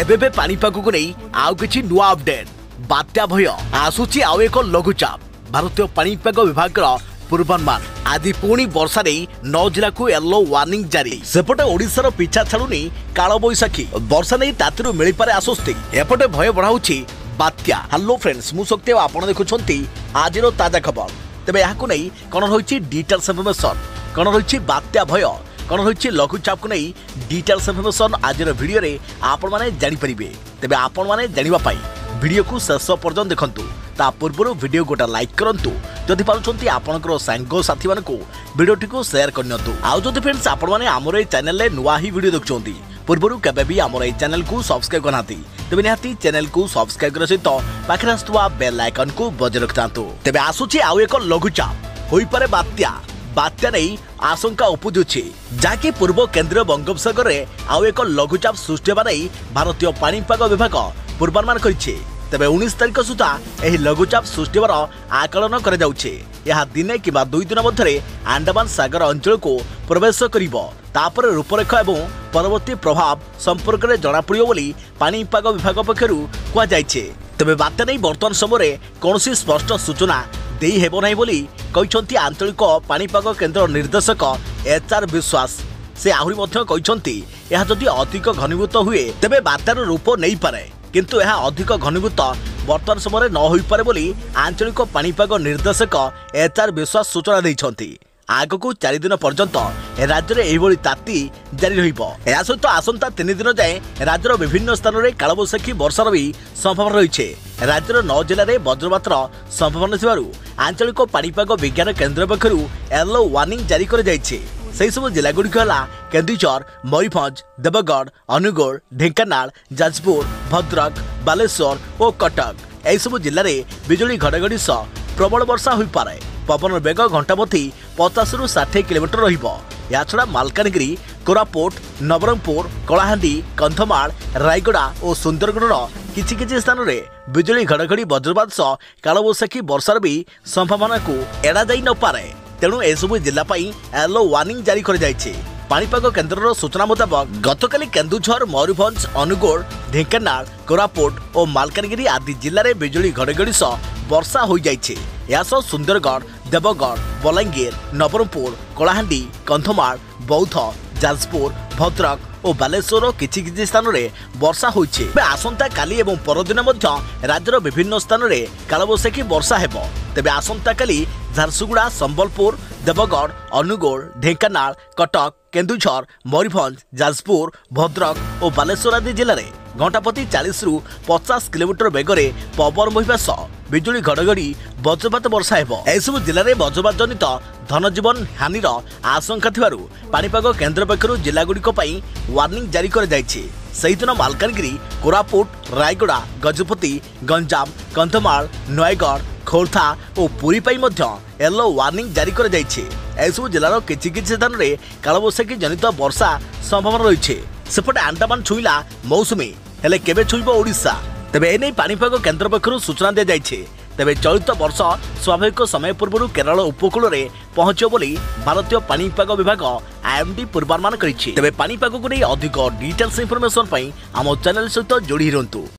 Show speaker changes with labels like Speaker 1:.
Speaker 1: एबे पानीपाग को नहीं आउ किछि नुआ अपडेट बात्या भय आसुची आउ एक लघुचाप भारतीय पानीपाग विभाग पूर्वानुमान आज पुणी वर्षा नहीं 9 जिला को येलो वार्निंग जारी सेपटे ओडिशार पिछा छाड़ुनी काल बैशाखी वर्षा नहीं तातिरु मिल पारे आश्वस्ति एपटे भय बढ़ाउछि बात्या। हेलो फ्रेंड्स मु शक्ति आपण देखुछंती आजिरो ताजा खबर तेबे याकु नै कोन होइछि डिटेल्स इन्फॉर्मेशन कोन होइछि बात्या भय कोन होइछि लघुचाप को नै डिटेल्स इन्फॉर्मेशन आजिरो वीडियो रे आपण माने जानि परिबे तेबे आपण माने जानिबा पाई वीडियो को शेष पर्यंत देखंतु ता पूर्व वीडियो गोटा लाइक करंतु जदि पारुछंती आपनकर सांगो साथी मानको वीडियोटी को शेयर करनियंतु आउ जदि फ्रेंड्स आपण माने हमर ए चैनल रे नुवा ही वीडियो देखछंती पूर्व केबे भी हमर ए चैनल को सब्सक्राइब करनाती तेबे निहाती चैनल को सब्सक्राइब कर सहित पाखरे आस्तुवा बेल आइकन को बजाय रखतांतु तेबे आसुची आउ एक लघुचाप होई पारे बात्या बात्या नहीं आशंका उपजुछि जाकि पूर्व केंद्रीय बंगोपसागर रे आउ एक लघुचाप सृष्टि हेबा नहीं भारतीय पानीपाग विभाग पूर्वानुमान करिछि तेबे 19 तारिख सुधा एही लघुचाप सृष्टि हेबार आकलन करा जाउछि यह दिने किबा 2 दिन मध्यरे अंडमान सागर अंचल को प्रवेश करिवो तापर रूपरेख एवं परवर्ती प्रभाव संपर्क में जना पड़ियो बोली पानीपाग विभाग पक्षरु कुआ जाइछे तेबे बात्या नहीं वर्तमान समय कौनसी स्पष्ट सूचना देई हेबो नाही बोली कहिसंती आंचलिक पानीपाग केंद्र निर्देशक एचआर विश्वास से आहुरी मध्य कहिसंती यह जदि अधिक घनीभूत हुए तेबे बात्यार रूप नहीं पारे किंतु यह अधिक घनीभूत वर्तमान समय न होई पारे बोली आंचलिक पानीपाग निर्देशक एचआर विश्वास सूचना दैछंती आगकू 4 दिन पर्यंत राज्य में एभली ताती जारी रहिबो या सहित आसंता 3 दिन जाए राज्यर विभिन्न स्थान में कालबैशाखी वर्षार भी संभावना रही राज्यर 9 जिले में वज्रपातर संभावना थिबारु आंचलिक पानीपाग विज्ञान केन्द्र पक्षरु येलो वार्निंग जारी कर जाइछे सेही सब जिला गुड़िक है केन्दुझर मयूरभंज देवगढ़ अनुगुल ढेंकानाल जाजपुर भद्रक बालेश्वर और कटक यह सब जिले में बिजुली घड़घड़ी सह प्रबल वर्षा हो पारे पवन बेग घंटा प्रति 50 रु 60 किलोमीटर रहिबो या छड़ा मालकानगिरी कोरापुट नवरंगपुर कलाहांडी कंधमाल रायगड़ा और सुंदरगढ़ किछि स्थान रे बिजुली घड़घड़ी वज्रपात सह कालबैशाखी वर्षार भी संभावना को एड़ा जाई न पारे तेणु एसबू जिला येलो वार्निंग जारी कर जाइछे पानीपाग केन्द्र सूचना मुताबक गतकाली केन्दुझर मयूरभंज अनुगुल ढेंकानाल कोरापुट और मालकानगिरी आदि जिले में बिजुली घड़घड़ी सह वर्षा हो जाइछे या सह सुंदरगढ़ देवगढ़ बलांगीर नवरंगपुर कलाहांडी कंधमाल बौद्ध जाजपुर भद्रक और बालेश्वर किछि स्थान में वर्षा होइछे आसंता काली एवं परदिन राज्यर विभिन्न स्थान में कालबैशाखी वर्षा हेबो तेबे आसंता काली झारसुगुड़ा संबलपुर देवगढ़ अनुगुल ढेंकानाल कटक केन्दुझर मयूरभंज जाजपुर भद्रक और बालेश्वर आदि जिले में घंटा प्रति 40 रु 50 किलोमीटर बेगरे पवन बहिबा सह बिजुली घड़घड़ी वज्रपात वर्षा हेबो एसबू जिले में वज्रपात जनित धनजीवन हानिर आशंका थिबारु पानीपाग केन्द्र पक्षरु जिला गुड़िक वार्निंग जारी कर जाइछे सहीदिन मालकानगिरी कोरापुट रायगड़ा गजपति गंजाम कंधमाल नयगढ़ खोर्धा और पुरी पाई येलो वार्निंग जारी कर जाइछे एसबू जिलार किछि स्थान में कालबैशाखी जनित वर्षा संभावना रही सेपटे अंडमान छुईला मौसुमी हेले केबे छुईबो ओडिशा तेबे एनै पानीपाग केन्द्र पक्षरु सूचना दिया जाइछे तेबे चलित वर्ष स्वाभाविक समय पूर्व केरल उपकूल में पहुंचो बोली भारतीय पानीपाग विभाग आईएमडी पूर्वानुमान करिछि तेबे पानीपाग को नहीं अधिक डिटेल्स इन्फॉर्मेशन पई आम चैनल सहित जोड़ी रहंतु।